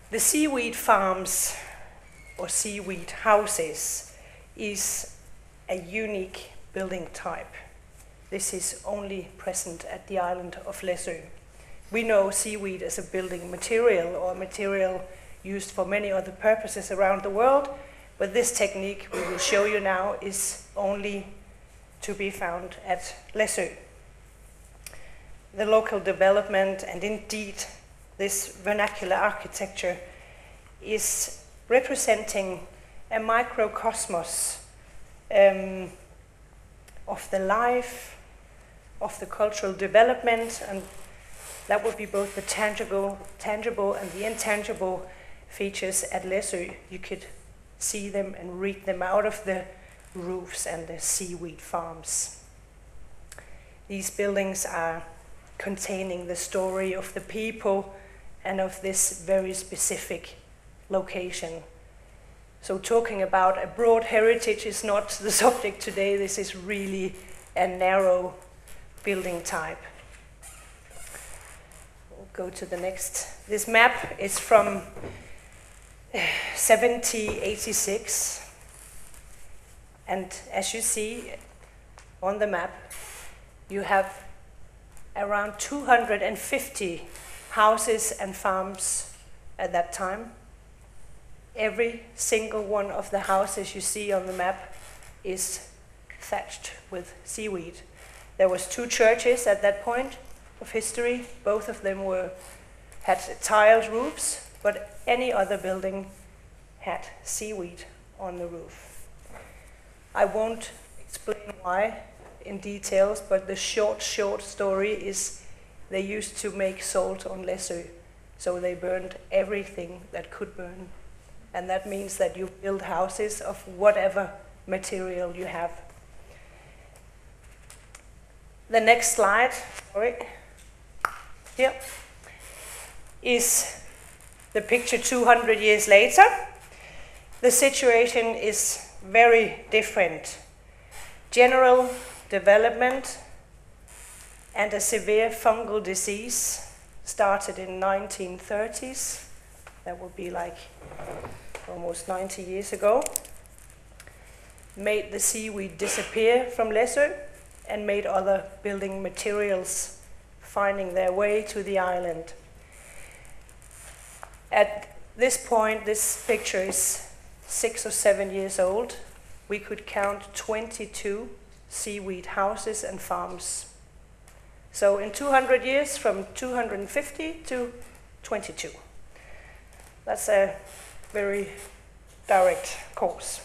The seaweed farms or seaweed houses is a unique building type. This is only present at the island of Læsø. We know seaweed as a building material or material used for many other purposes around the world, but this technique we will show you now is only to be found at Læsø. The local development and indeed this vernacular architecture is representing a microcosmos of the life, of the cultural development, and that would be both the tangible and the intangible features at Læsø. You could see them and read them out of the roofs and the seaweed farms. These buildings are containing the story of the people and of this very specific location. So talking about a broad heritage is not the subject today. This is really a narrow building type. We'll go to the next. This map is from 1786. And as you see on the map, you have around 250 houses and farms at that time. Every single one of the houses you see on the map is thatched with seaweed. There was 2 churches at that point of history. Both of them had tiled roofs, but any other building had seaweed on the roof. I won't explain why in details, but the short story is they used to make salt on Læsø, so they burned everything that could burn. And that means that you build houses of whatever material you have. The next slide, here, is the picture 200 years later. The situation is very different. General development and a severe fungal disease started in 1930s. That would be like almost 90 years ago. Made the seaweed disappear from Læsø and made other building materials finding their way to the island. At this point, this picture is 6 or 7 years old. We could count 22 seaweed houses and farms. So in 200 years, from 250 to 22. That's a very direct course.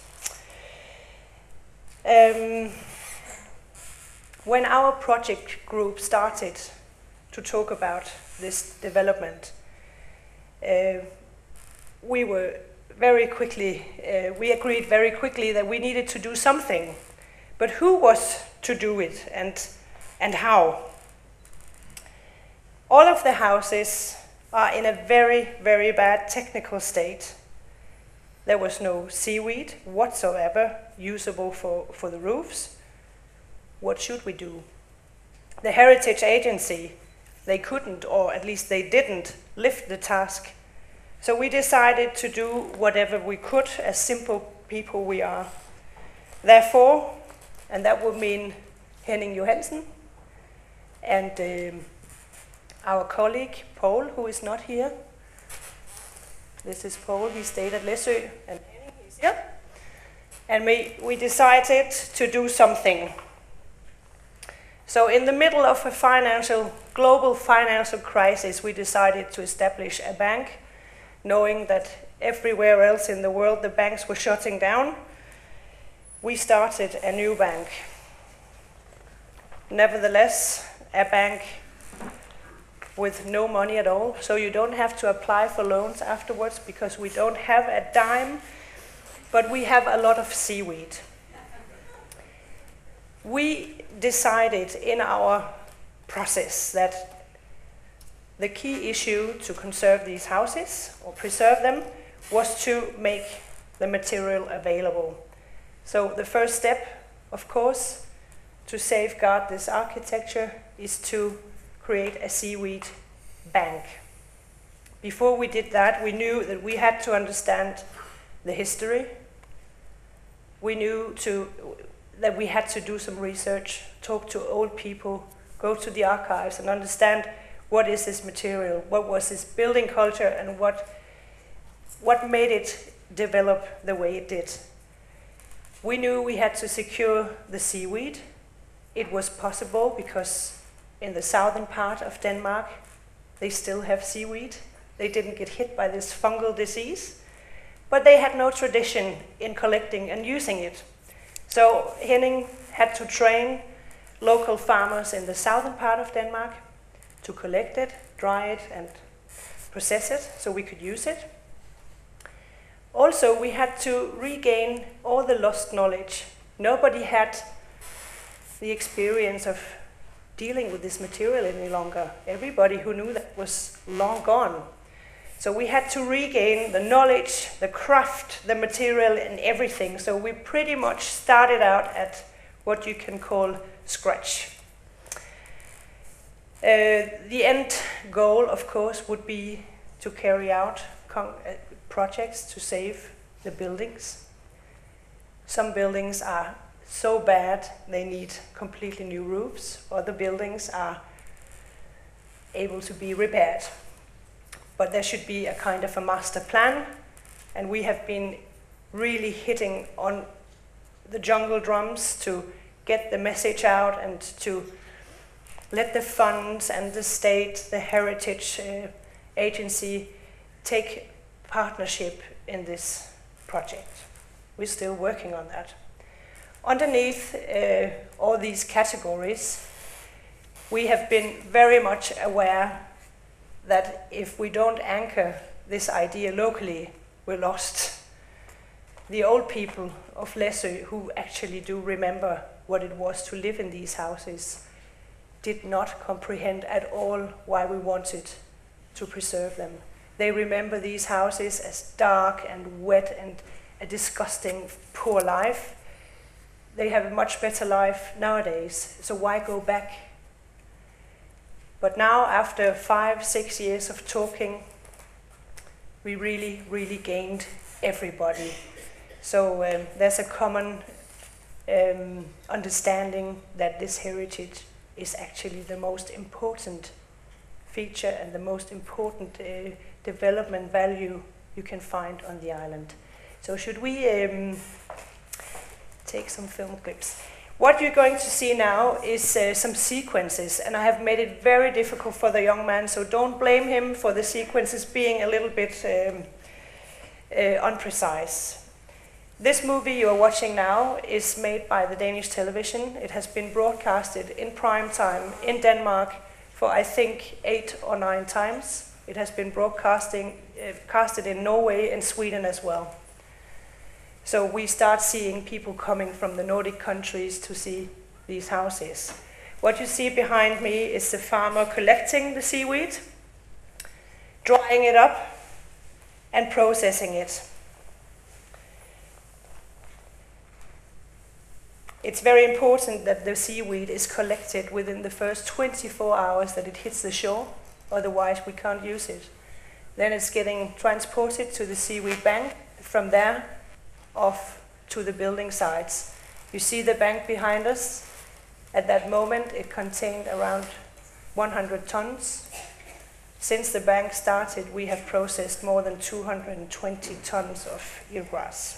When our project group started to talk about this development, we agreed very quickly that we needed to do something. But who was to do it and how? All of the houses are in a very, very bad technical state. There was no seaweed whatsoever usable for the roofs. What should we do? The Heritage Agency, they couldn't, or at least they didn't, lift the task. So we decided to do whatever we could, as simple people we are. Therefore, and that would mean Henning Johansen and our colleague, Paul, who is not here. This is Paul, he stayed at Læsø, and Henning is here. And we decided to do something. So in the middle of a global financial crisis, we decided to establish a bank, knowing that everywhere else in the world the banks were shutting down. We started a new bank. Nevertheless, a bank with no money at all, so you don't have to apply for loans afterwards because we don't have a dime, but we have a lot of seaweed. We decided in our process that the key issue to conserve these houses or preserve them was to make the material available. So the first step, of course, to safeguard this architecture is to create a seaweed bank, before we did that, we knew that we had to understand the history. We knew that we had to do some research, talk to old people, go to the archives and understand what is this material, what was this building culture, and what made it develop the way it did. We knew we had to secure the seaweed. It was possible because in the southern part of Denmark, they still have seaweed. They didn't get hit by this fungal disease, but they had no tradition in collecting and using it. So Henning had to train local farmers in the southern part of Denmark to collect it, dry it, and process it so we could use it. Also, we had to regain all the lost knowledge. Nobody had the experience of dealing with this material any longer. Everybody who knew that was long gone. So we had to regain the knowledge, the craft, the material, and everything. So we pretty much started out at what you can call scratch. The end goal, of course, would be to carry out projects to save the buildings. Some buildings are so bad they need completely new roofs. Other buildings are able to be repaired. But there should be a kind of a master plan, and we have been really hitting on the jungle drums to get the message out and to let the funds and the state, the heritage agency take partnership in this project. We're still working on that. Underneath all these categories, we have been very much aware that if we don't anchor this idea locally, we're lost. The old people of Læsø, who actually do remember what it was to live in these houses, did not comprehend at all why we wanted to preserve them. They remember these houses as dark and wet and a disgusting, poor life. They have a much better life nowadays, so why go back? But now, after 5-6 years of talking, we really gained everybody. So there's a common understanding that this heritage is actually the most important feature and the most important development value you can find on the island. So should we take some film clips? What you're going to see now is some sequences, and I have made it very difficult for the young man, so don't blame him for the sequences being a little bit unprecise. This movie you are watching now is made by the Danish television. It has been broadcasted in prime time in Denmark for I think 8 or 9 times. It has been casted in Norway and Sweden as well. So we start seeing people coming from the Nordic countries to see these houses. What you see behind me is the farmer collecting the seaweed, drying it up, and processing it. It's very important that the seaweed is collected within the first 24 hours that it hits the shore, otherwise we can't use it. Then it's getting transported to the seaweed bank. From there, off to the building sites. You see the bank behind us? At that moment, it contained around 100 tons. Since the bank started, we have processed more than 220 tons of eelgrass.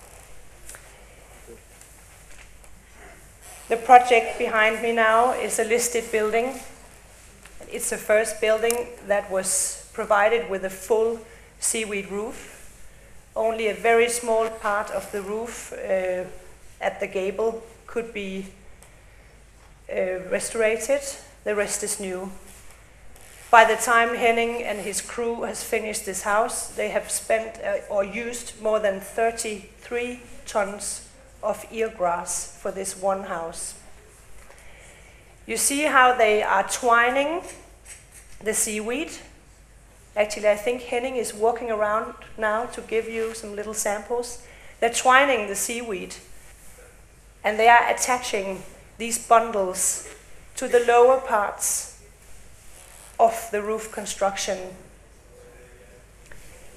The project behind me now is a listed building. It's the first building that was provided with a full seaweed roof. Only a very small part of the roof at the gable could be restorated. The rest is new. By the time Henning and his crew has finished this house, they have spent or used more than 33 tons of eelgrass for this one house. You see how they are twining the seaweed. Actually, I think Henning is walking around now to give you some little samples. They're twining the seaweed, and they are attaching these bundles to the lower parts of the roof construction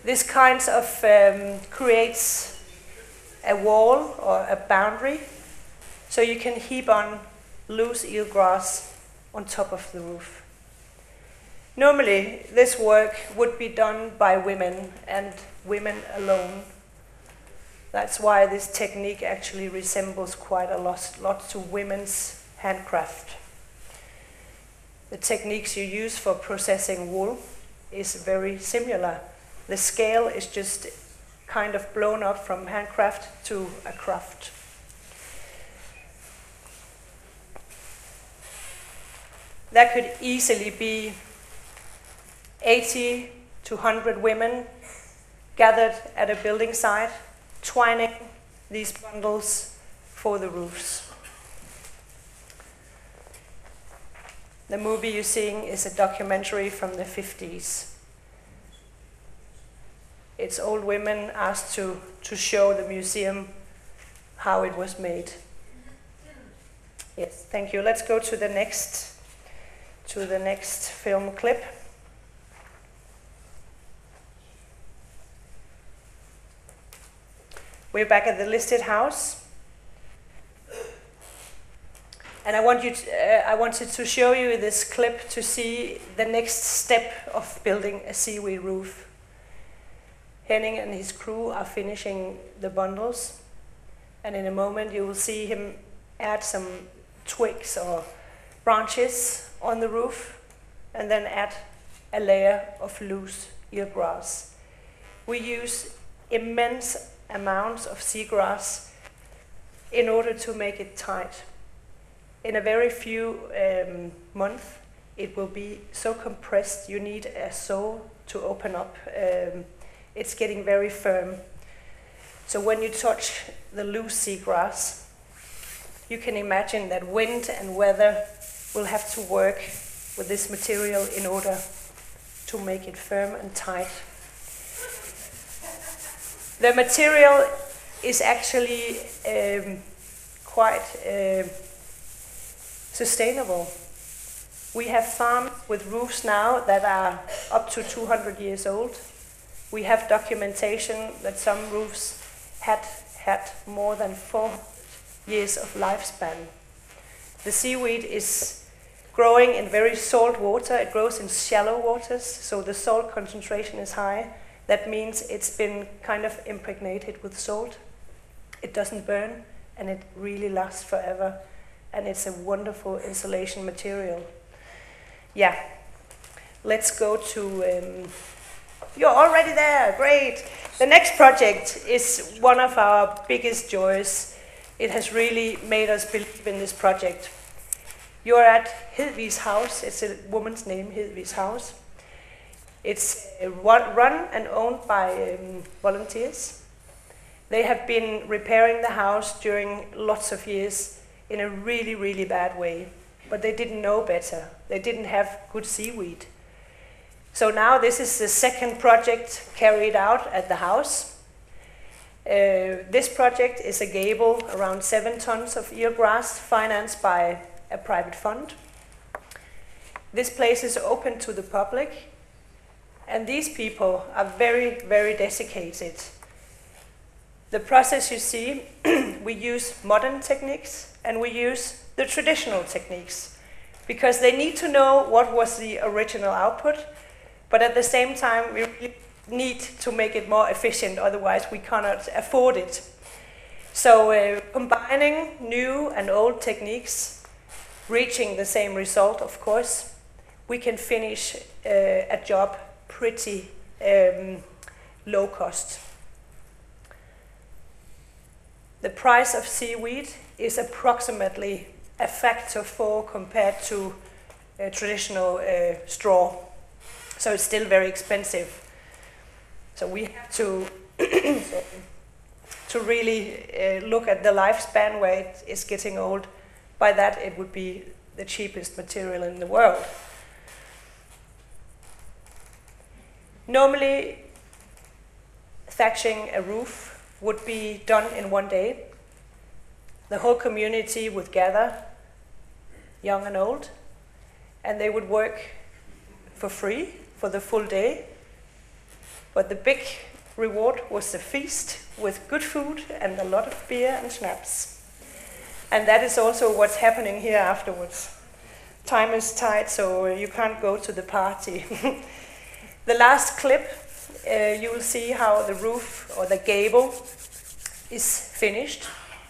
This kind of creates a wall or a boundary, so you can heap on loose eelgrass on top of the roof. Normally, this work would be done by women, and women alone. That's why this technique actually resembles quite a lot to women's handcraft. The techniques you use for processing wool is very similar. The scale is just kind of blown up from handcraft to a craft. That could easily be 80 to 100 women gathered at a building site, twining these bundles for the roofs. The movie you're seeing is a documentary from the 50s. It's old women asked to show the museum how it was made. Yes, thank you. Let's go to the next film clip. We're back at the listed house. And I wanted to show you this clip to see the next step of building a seaweed roof. Henning and his crew are finishing the bundles, and in a moment you will see him add some twigs or branches on the roof, and then add a layer of loose eelgrass. We use immense amounts of seagrass in order to make it tight. In a very few months, it will be so compressed you need a saw to open up. It's getting very firm. So when you touch the loose seagrass, you can imagine that wind and weather will have to work with this material in order to make it firm and tight. The material is actually quite sustainable. We have farms with roofs now that are up to 200 years old. We have documentation that some roofs had more than 4 years of lifespan. The seaweed is growing in very salt water. It grows in shallow waters, so the salt concentration is high. That means it's been kind of impregnated with salt. It doesn't burn, and it really lasts forever. And it's a wonderful insulation material. Yeah, let's go to... you're already there, great. The next project is one of our biggest joys. It has really made us believe in this project. You're at Hedvig's house. It's a woman's name, Hedvig's house. It's run and owned by volunteers. They have been repairing the house during lots of years in a really, really bad way. But they didn't know better. They didn't have good seaweed. So now this is the second project carried out at the house. This project is a gable around 7 tons of eelgrass financed by a private fund. This place is open to the public, and these people are very, very dedicated. The process you see, we use modern techniques and we use the traditional techniques because they need to know what was the original output, but at the same time we really need to make it more efficient, otherwise we cannot afford it. So combining new and old techniques, reaching the same result, of course, we can finish a job pretty low cost. The price of seaweed is approximately a factor 4 compared to traditional straw. So it's still very expensive. So we have to to really look at the lifespan where it is getting old. By that it would be the cheapest material in the world. Normally, thatching a roof would be done in 1 day. The whole community would gather, young and old, and they would work for free for the full day. But the big reward was the feast with good food and a lot of beer and schnapps. And that is also what's happening here afterwards. Time is tight, so you can't go to the party. The last clip, you will see how the roof or the gable is finished.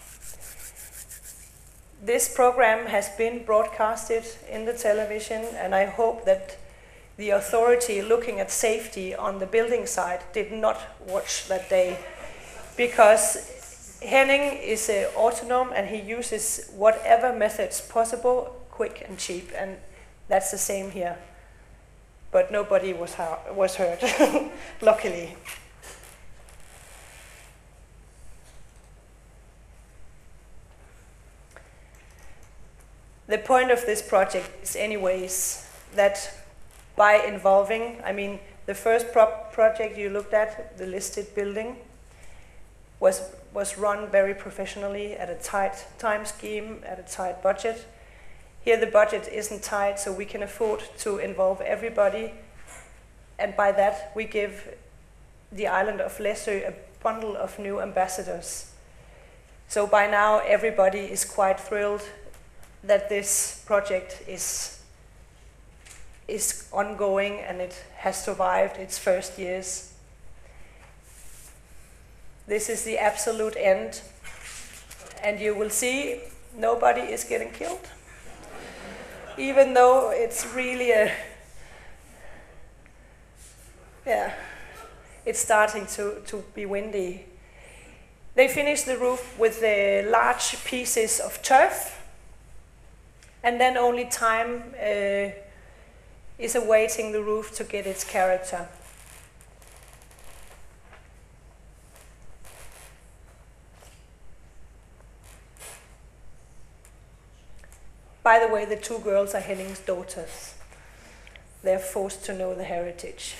This program has been broadcasted in the television, and I hope that the authority looking at safety on the building site did not watch that day, because Henning is autonomous and he uses whatever methods possible, quick and cheap, and that's the same here. But nobody was hurt, luckily. The point of this project is anyways that by involving, I mean, the first project you looked at, the listed building, was run very professionally at a tight time scheme, at a tight budget. Here the budget isn't tight, so we can afford to involve everybody, and by that we give the island of Læsø a bundle of new ambassadors. So by now everybody is quite thrilled that this project is ongoing and it has survived its first years. This is the absolute end, and you will see nobody is getting killed, even though it's really it's starting to be windy. They finished the roof with the large pieces of turf, and then only time is awaiting the roof to get its character. By the way, the two girls are Henning's daughters. They're forced to know the heritage.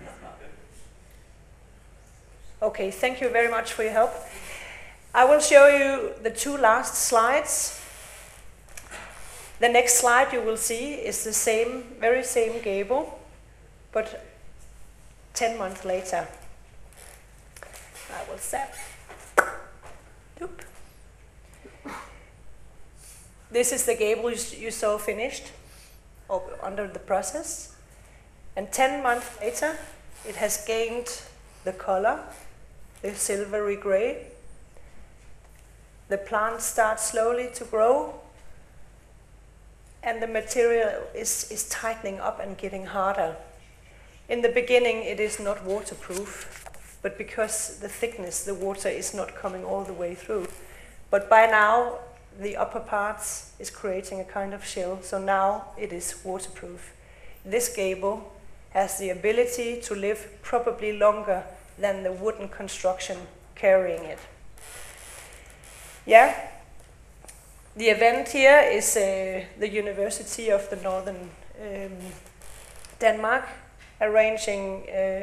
Okay, thank you very much for your help. I will show you the two last slides. The next slide you will see is the same, very same gable, but 10 months later. I will step. Oop. This is the gable you saw finished, or under the process. And 10 months later, it has gained the color, the silvery gray. The plant starts slowly to grow, and the material is tightening up and getting harder. In the beginning, it is not waterproof, but because the thickness, the water is not coming all the way through. But by now, the upper parts is creating a kind of shell, so now it is waterproof. This gable has the ability to live probably longer than the wooden construction carrying it. Yeah, the event here is the University of the Northern Denmark arranging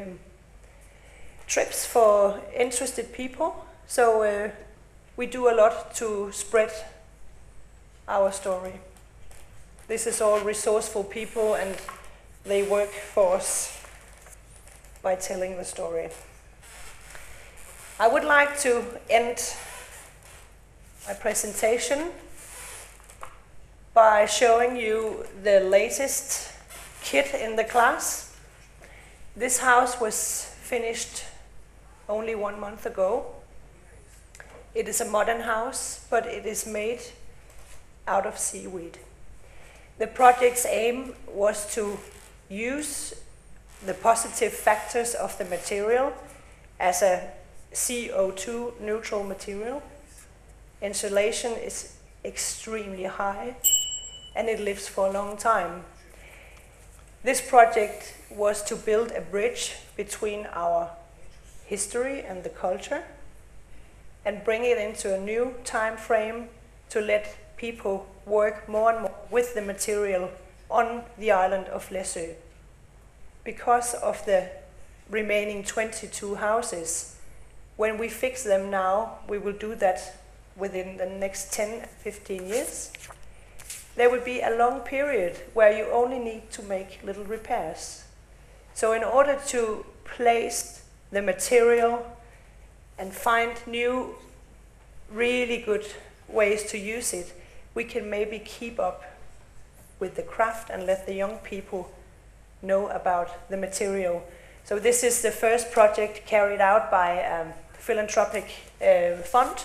trips for interested people. So we do a lot to spread our story. This is all resourceful people, and they work for us by telling the story. I would like to end my presentation by showing you the latest kit in the class. This house was finished only 1 month ago. It is a modern house, but it is made out of seaweed. The project's aim was to use the positive factors of the material as a CO2 neutral material. Insulation is extremely high, and it lives for a long time. This project was to build a bridge between our history and the culture, and bring it into a new time frame to let people work more and more with the material on the island of Læsø. Because of the remaining 22 houses, when we fix them now, we will do that within the next 10-15 years. There will be a long period where you only need to make little repairs. So in order to place the material, and find new, really good ways to use it, we can maybe keep up with the craft and let the young people know about the material. So this is the first project carried out by a philanthropic fund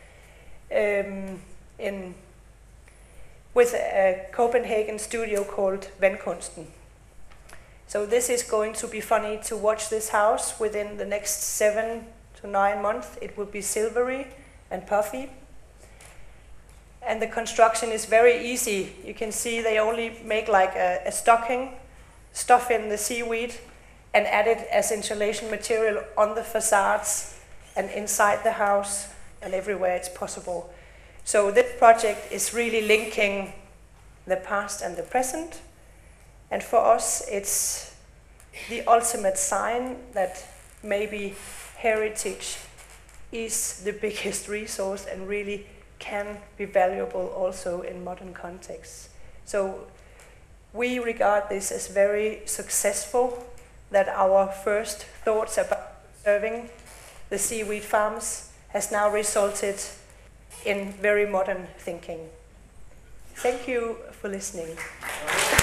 with a Copenhagen studio called Vandkunsten. So this is going to be funny to watch this house within the next 7 to 9 months. It will be silvery and puffy. And the construction is very easy. You can see they only make like a stocking, stuff in the seaweed, and add it as insulation material on the facades and inside the house and everywhere it's possible. So this project is really linking the past and the present. And for us, it's the ultimate sign that maybe heritage is the biggest resource and really can be valuable also in modern contexts. So we regard this as very successful, that our first thoughts about preserving the seaweed farms has now resulted in very modern thinking. Thank you for listening.